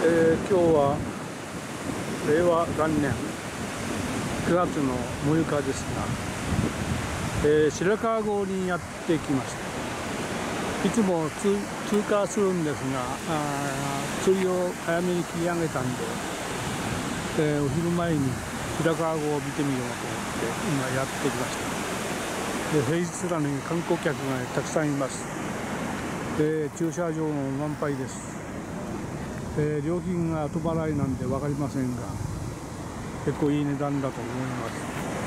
今日は令和元年9月の6日ですが、白川郷にやってきました。いつも通過するんですが、釣りを早めに切り上げたんで、お昼前に白川郷を見てみようと思って今やってきました。平日なのに観光客が、たくさんいます。駐車場も満杯です。料金が後払いなんで分かりませんが、結構いい値段だと思います。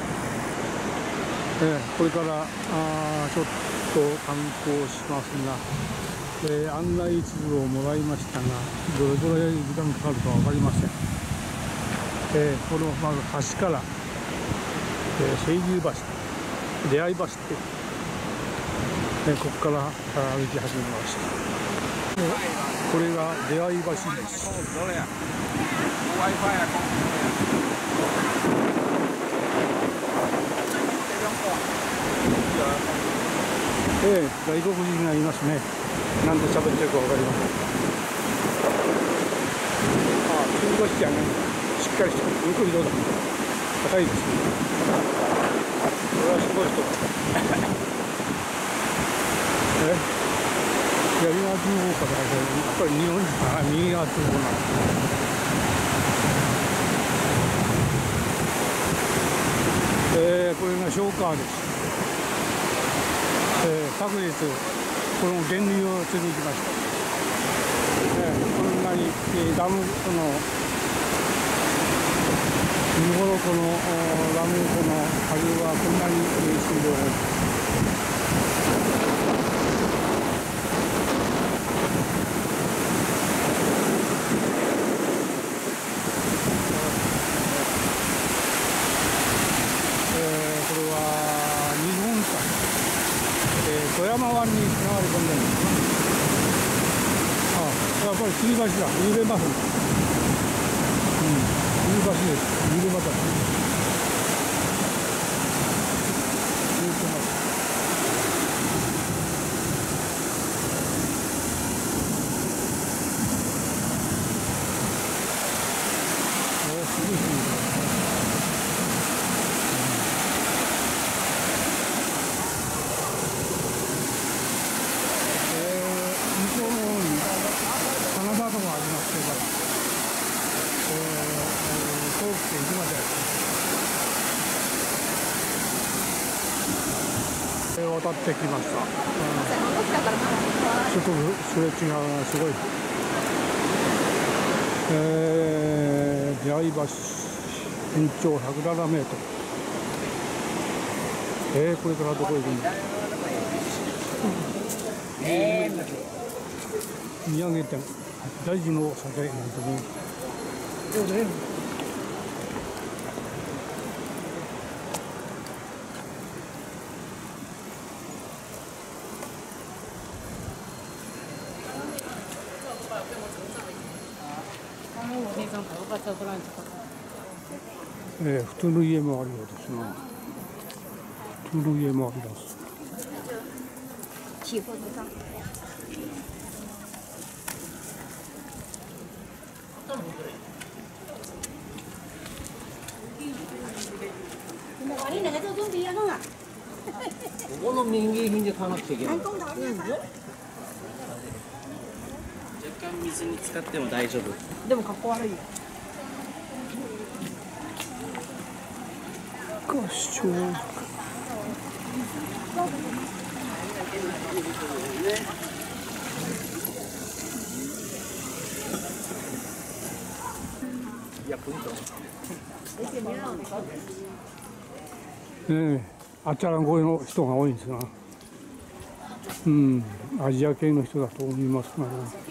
これからちょっと観光しますが、案内地図をもらいましたが、どれぐらい時間かかるか分かりません。このまず橋から、清流橋、出会い橋って、ここから歩き始めました。これが出会い橋です。外国人がいますね。なんで喋ってるか分かりません。中腰じゃね、しっかりしてる。よく広い。高いですね。これはすごい人だ。左側通報かだけど、やっぱり日本人は右側通報なんですね。これがショーカーです。昨日この源流を釣りに来ました。こんなに、ダムの見頃、このダムこの下流はこんなに水量が富山湾に流れ込んでるんですか。やっぱり吊り橋だ。揺れますね。吊り橋です。揺れます。揺れてます。すごいですね。渡ってきました。ちょっとすれ違いがすごい。出会い橋全長107メートル。これからどこ行くんだ。土産店大事の酒なんてね。普通の家もあるようですな。普通の家もあります。 ここの民芸品で買わなくちゃいけない。若干水に浸かっても大丈夫。でも格好悪いよ。 合唱。あちらの声の人が多いんですが、アジア系の人だと思いますが、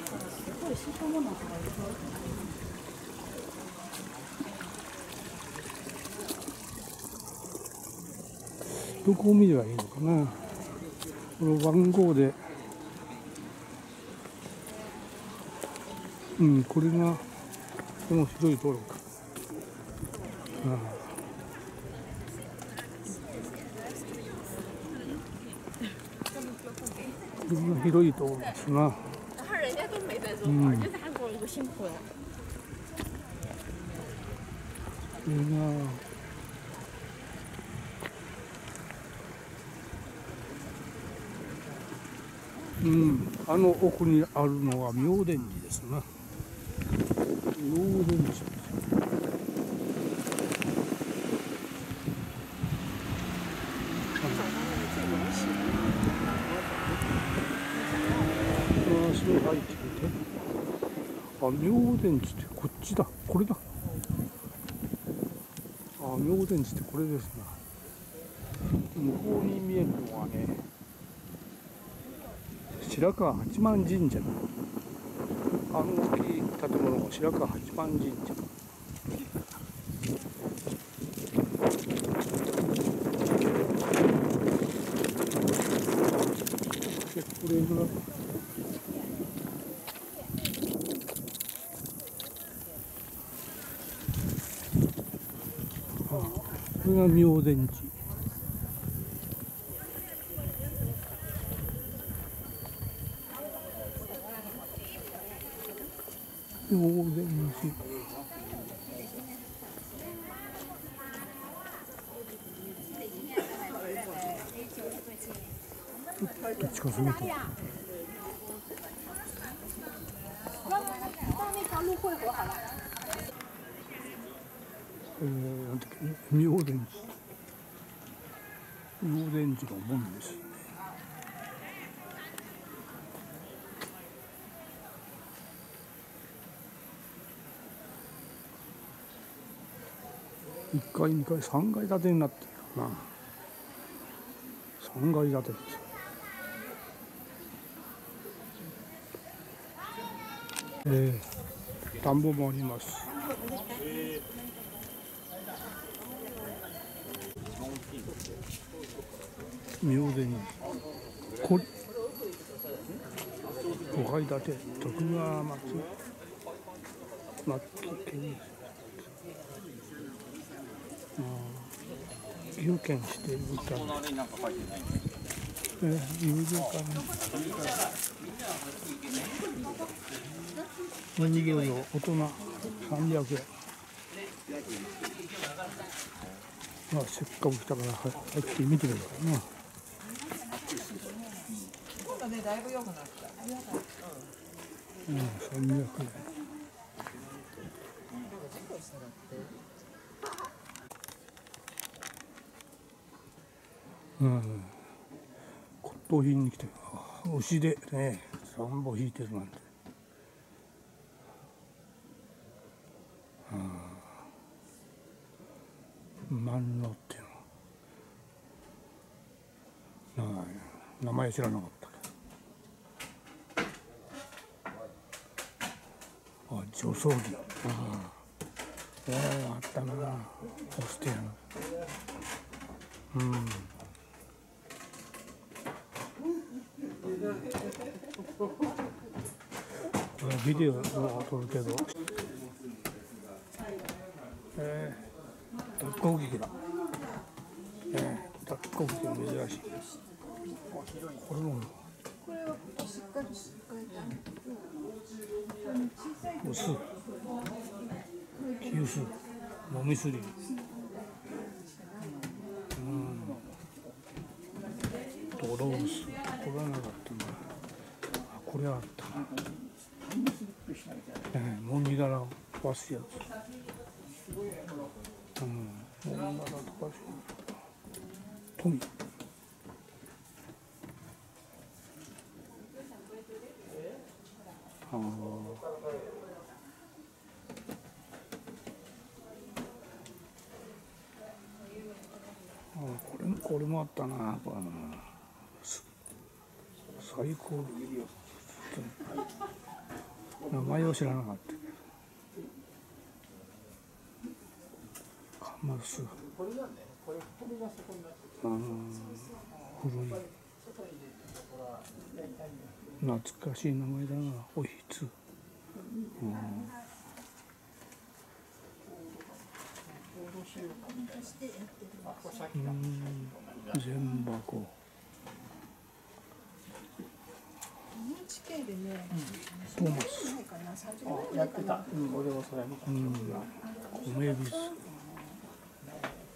どこを見ればいいのかな。この番号で、これがこの広い道路か。これが広い道路ですな。 然后人家都没在这玩，就在韩国有个新婚。 いいなあ。あの奥にあるのは妙伝寺ですな。妙伝寺です。足を入ってきて、妙伝寺ってこっちだ、これだ。妙伝寺ってこれですな。向こうに見えるのはね、白河八幡神社だ。あの大きい建物が白河八幡神社。これぐらい。これが妙伝寺。妙伝寺。近づめて。なんだっけ、妙伝寺。妙伝寺の門ですね。1階、2階、3階建てになってるな。3階建てです。田んぼもあります。妙伝寺。これ5階建て、徳川松家。岐阜県指定文化財。友情館。おにぎりを大人300円。せっかく来たから入ってみてくださいな。だいぶ良くなった。300円。骨董品に来て、牛でね、3本引いてるなんて。万能っていうの。名前知らなかったけど。除草機。あったな。そしてこれビデオを撮るけど、脱穀機だ。脱穀機珍しい。これもお酢、急須、飲みすり。ドロース、これはなかったな。これあったな。もみ殻を飛ばすやつ。もみ殻飛ばす。富。これもあったな。最高。名前を知らなかったけど。カマス。古い。懐かしい名前だな。おひつ。全箱。トーマス。やってた。俺もそれ。米びつ。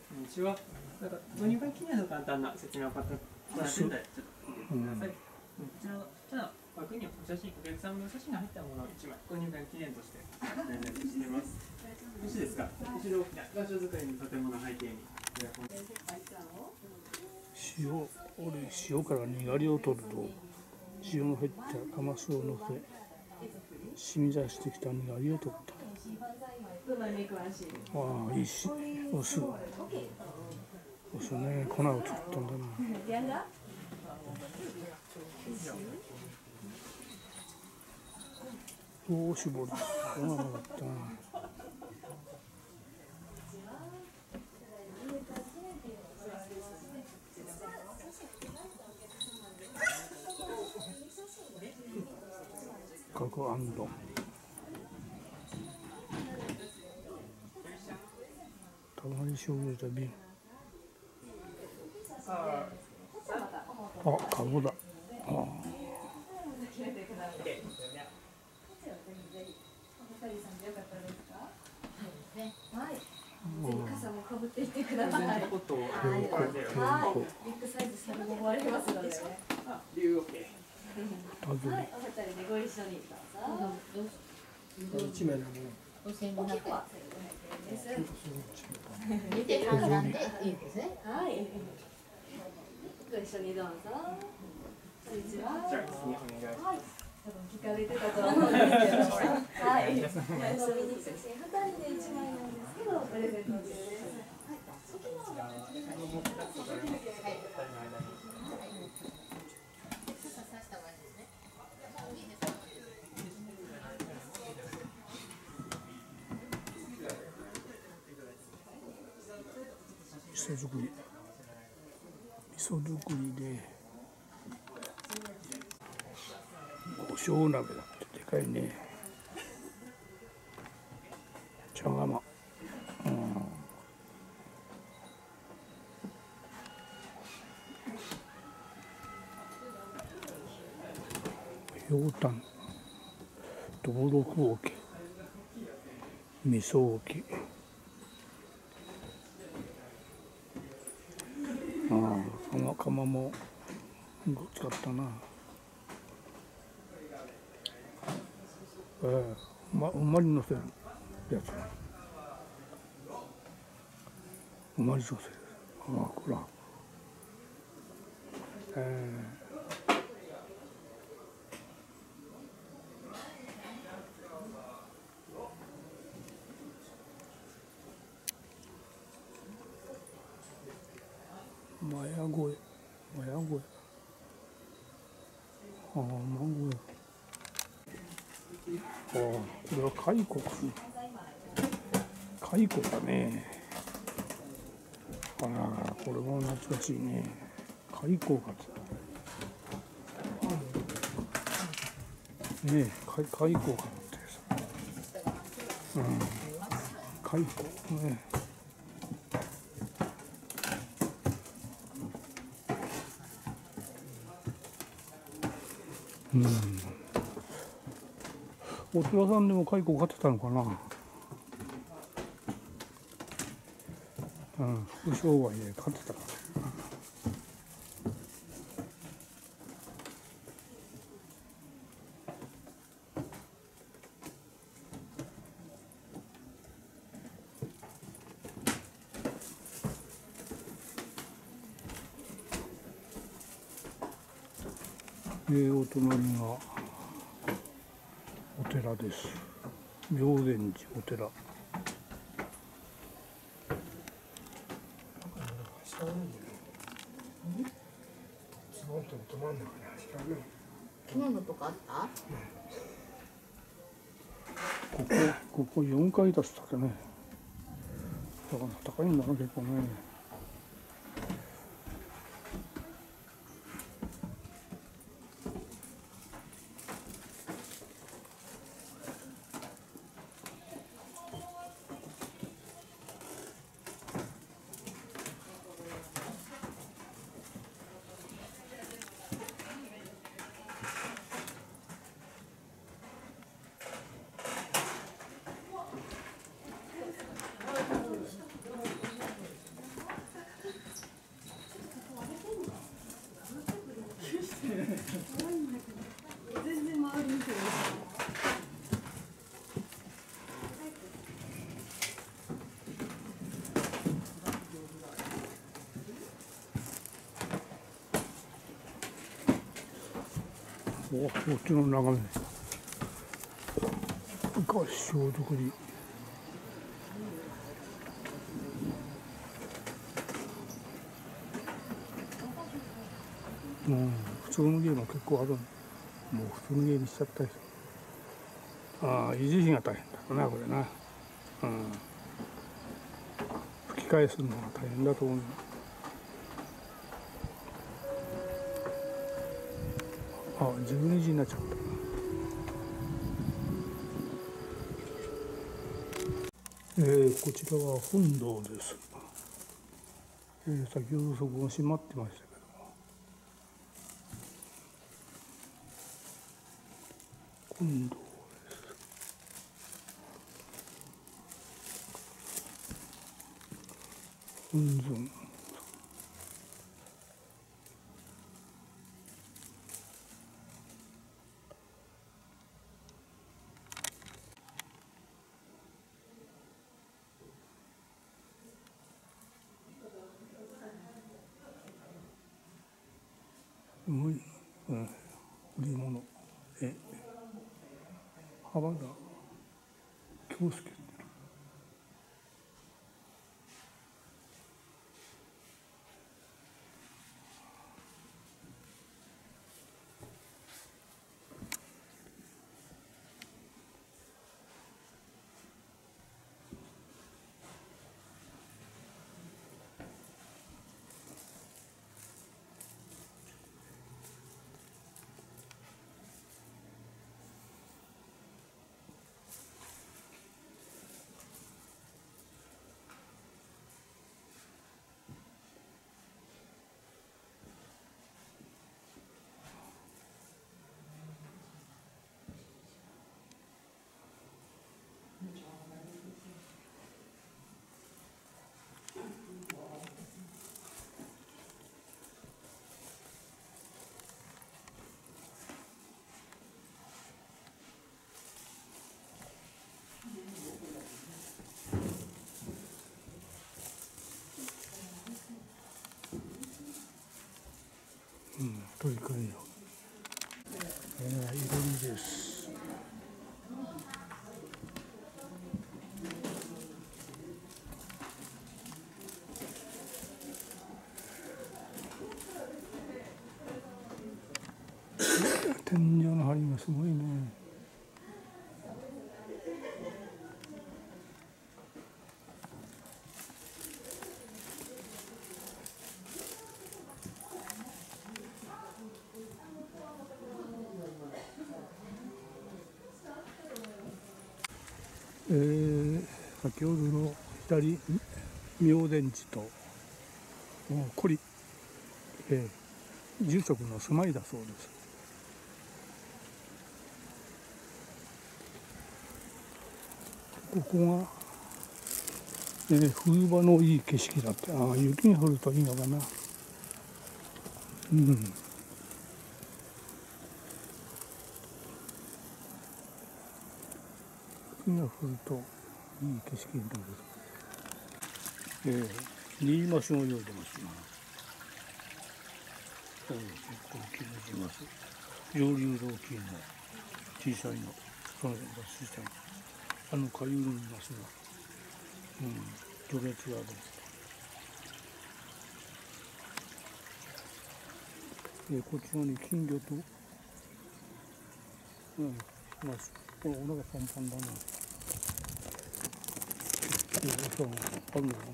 一応なんか導入会記念の簡単な説明を行っていただいて、ちょっと聞いてください。こちらの枠にお写真、お客様の写真が入ったものを1枚導入会記念としてプレゼントしています。よろしいですか。後ろ大きな場所作りの建物背景に塩からにがりを取ると塩の入ったカマスをのせ染み出してきたにがりを取った。ああいいし、お酢ね、粉を作ったんだな。おお、絞る。ああ、なかった。角あんどん。たまに醤油と瓶。あ、かごだ。ああ。 はい。ぜひ傘もかぶっていってください。はい。ビッグサイズされ思われますのでね。 理由 OK。 はい、お二人でご一緒にどうぞ。 一枚なの。 5500円です。 見て判断でいいですね。 はい。ご一緒にどうぞ。こんにちは。 じゃあ次お願いします。 多分聞かれてたと思うんですけど。はい。遊びに写真2人で1枚なんですけどプレゼント中です。 味噌作りで胡椒鍋だってでかいね。茶釜、ひょうたん、道六桶、味噌桶。釜も使ったな。馬に乗せるやつ。馬に乗せる。こら。マヤ声。これは蚕だね。これも懐かしいね。蚕カツ。ねえ、蚕カツってさ。蚕ね。お寺さんでも蚕飼ってたのかな。副商売で飼ってたから。お隣がお寺です。妙禅寺お寺。 着物とかあった？ ここ4階だったっけね。だから高いんだな、結構ね。 全然周り見てる。 お、こっちの眺め。合掌造り。普通のゲームは結構ある。もう普通のゲームしちゃったり。ああ、維持費が大変だな、これな。吹き替えするのが大変だと思う。あ、12時になっちゃった。こちらは本堂です。先ほどそこが閉まってましたけども、本堂です。本尊。売り物、浜田京介。取り替えよ。いろりです。天井の梁がすごいね。先ほどの左明殿寺とこり、住職の住まいだそうです。ここが、冬場のいい景色だって。ああ、雪が降るといいのかな。雪が降るといい景色になる。新島市も用意出ますな。結構大きいの出ます。上流の大きいの、小さいの、その辺が小さいの。下流にいますが、序列がある。こっち側に金魚と、お腹パンパンだな。そう、あるのかな。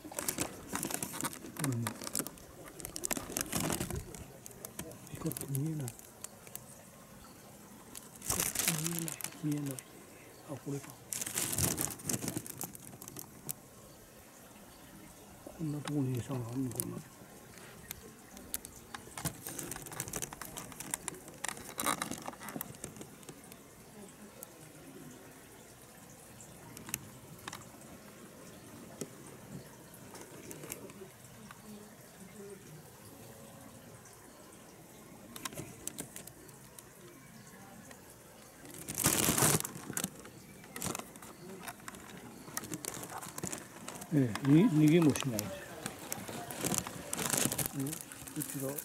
光って見えない。見えない。あ、これか。こんなところに餌があるのかな。 逃げもしないです。こちらどこ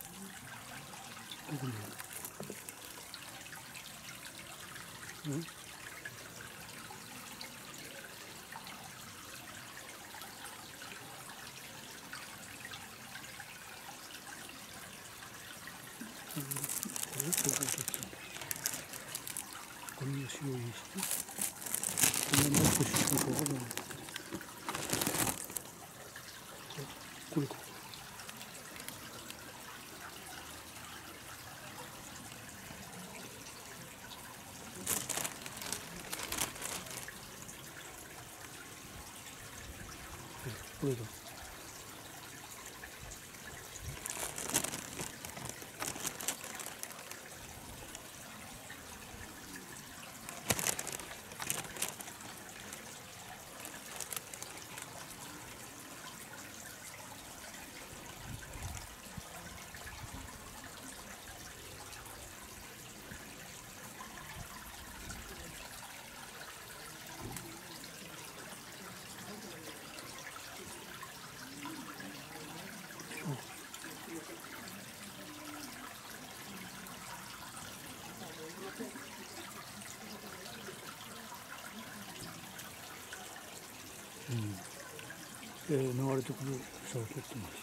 にゴミを使用してこのまま少し進行がない。これか。これだ。流れてくる草を取ってます。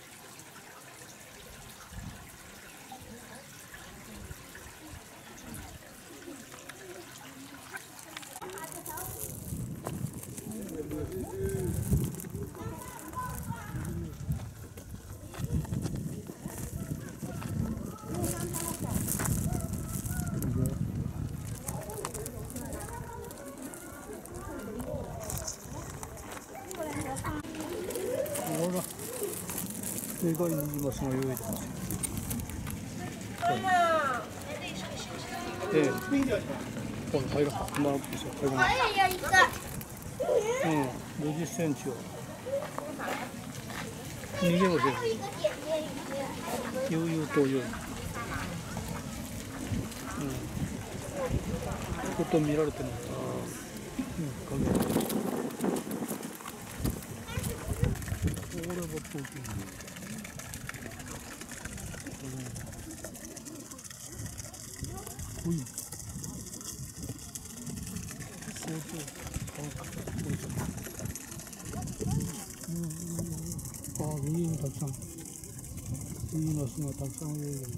意外に今すごい泳いでますよ。この平らかマークですよ。50センチを逃げもせず悠々と泳いで、こと見られてない。これは大きい。いいのたくさん、いいマスがたくさん泳いでる。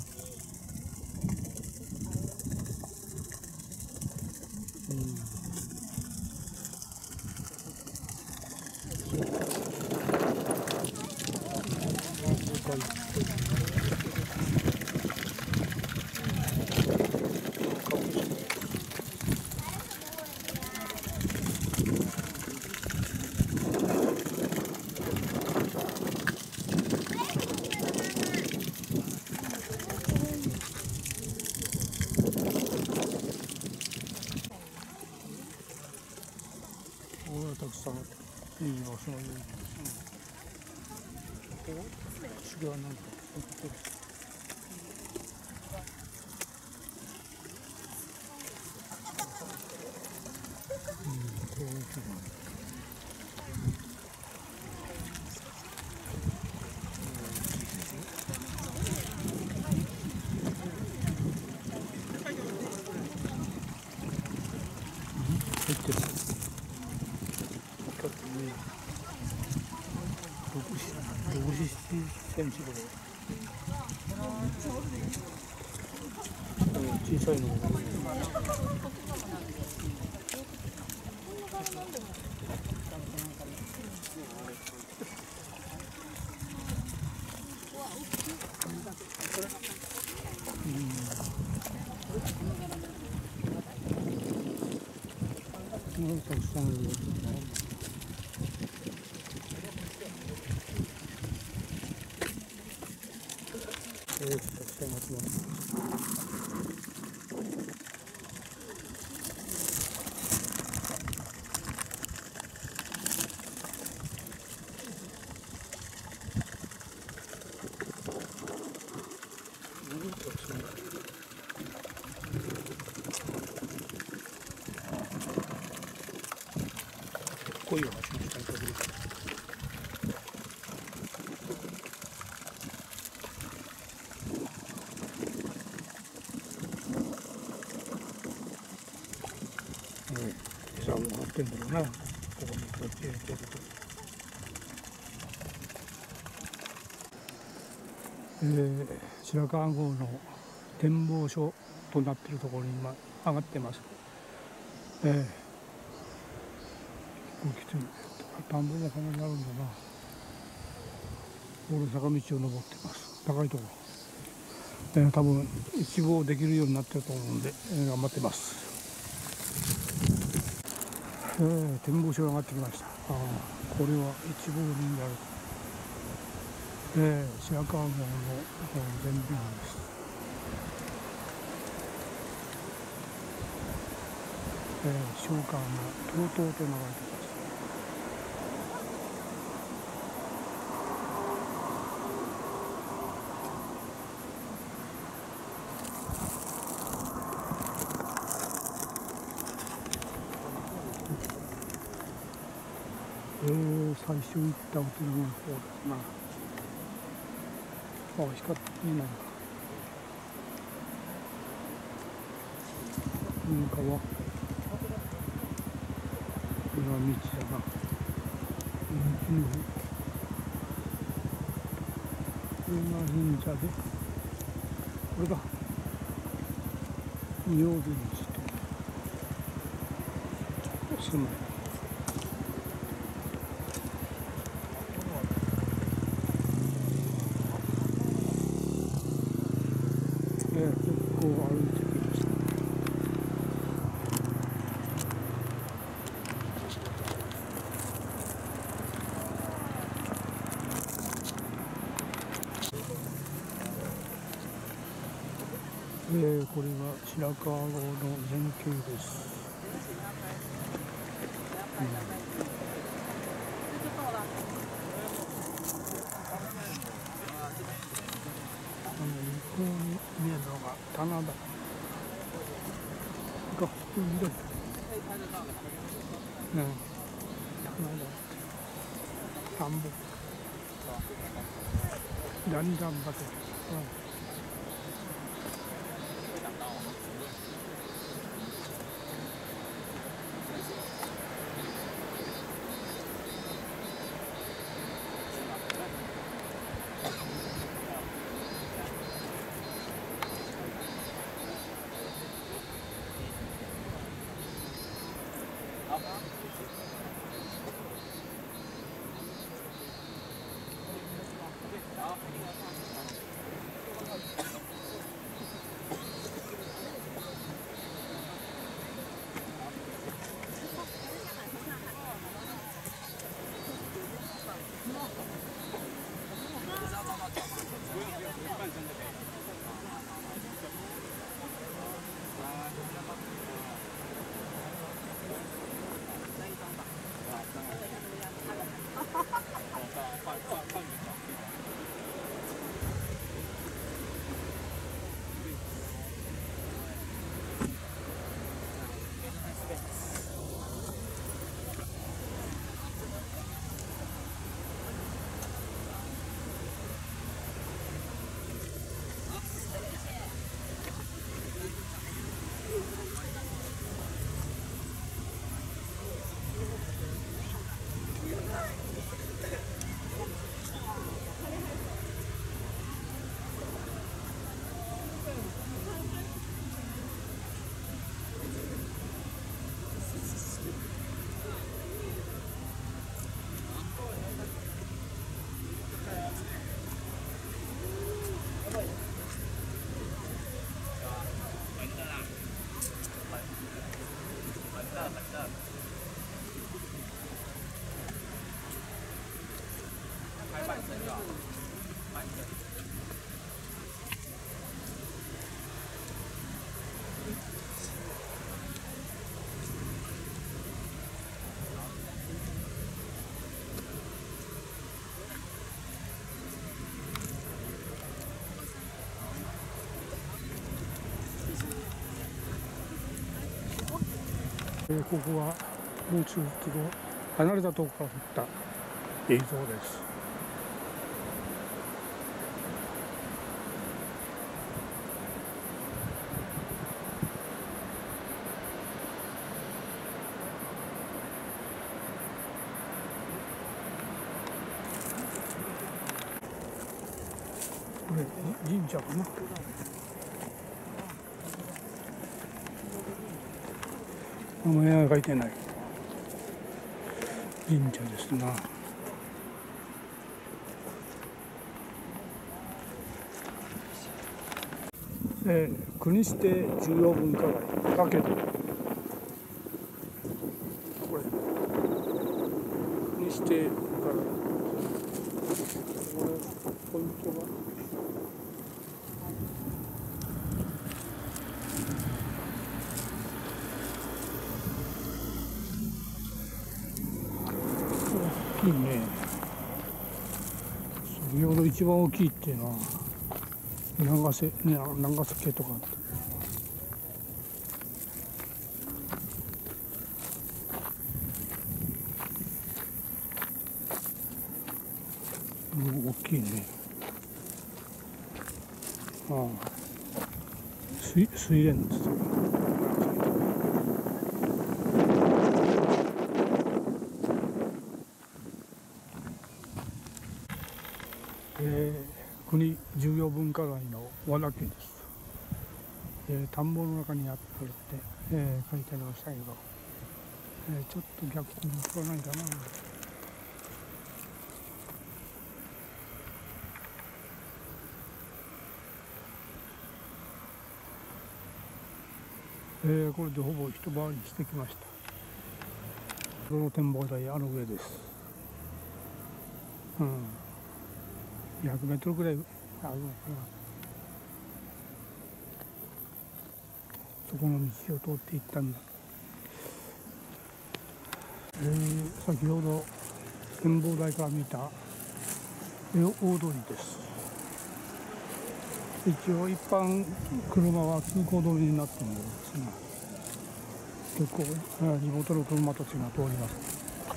たくさんいいマスが泳いでます。違うなんか入ってる。60センチぐらい。小さいのがたくさんいる。たくさん集まってます。こういう話もしたいと思います。 ってんだろうな、ここにこうやって入れてると。白川郷の展望所となっているところに今上がってます。こう来て田んぼもこんなにあるんだな。俺坂道を登ってます。高いところ。多分一望できるようになってると思うんで、頑張ってます。展望所が上がってきました。これは一望になる。白川郷の全面です。小川がとうとうと流れています。最初行ったお寺の方ですな。光って見えないか。川。これは道だな。道の方。これが神社で、これが仁王寺と住まい。結構歩いてきました。これが白川郷の全景です。向こうに見えるのが棚田。が緑。棚田。田んぼ。だんだん畑。ここはもうちょっと離れたところから撮った映像です。 神社かな。名前は書いてない神社ですな。国指定重要文化財だけど、これ国指定文化財、これポイントが大きいね。先ほど一番大きいっていうのは長瀬家とか大きいね。ああ、睡蓮です。国重要文化財の和田家です。田んぼの中にあるって、書いてありましたけど、ちょっと逆に取らないかな。これでほぼ一回りしてきました。この展望台あの上です。100メートルくらいあるのかな。そこの道を通っていったんだ。先ほど展望台から見た大通りです。一応一般車は通行止めになっているんですが、結構地元の車たちが通ります。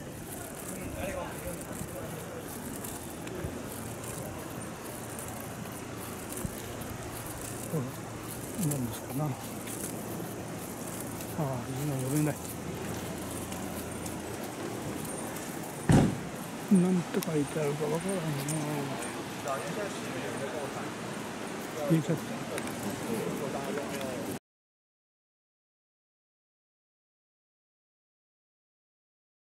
何ですかな。今読めない。なんて書いてあるかわからないな。消えちゃった。